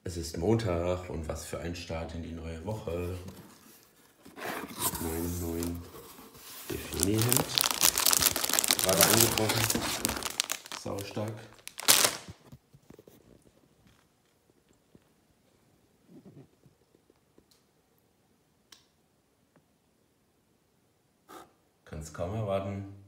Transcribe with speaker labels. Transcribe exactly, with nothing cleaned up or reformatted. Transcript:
Speaker 1: Es ist Montag und was für ein Start in die neue Woche. Mein neuen Defini-Hemd. Gerade angebrochen. Saustark. Kann es kaum erwarten,